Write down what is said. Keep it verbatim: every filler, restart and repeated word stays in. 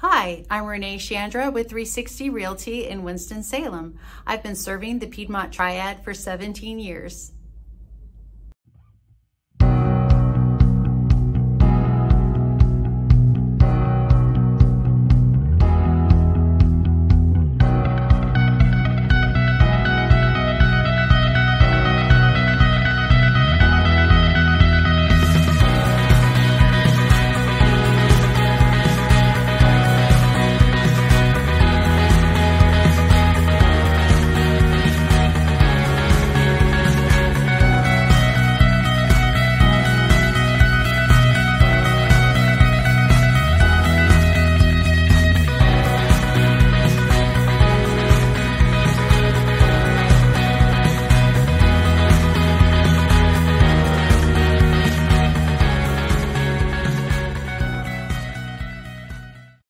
Hi, I'm Renee Chandra with three sixty Realty in Winston-Salem. I've been serving the Piedmont Triad for seventeen years.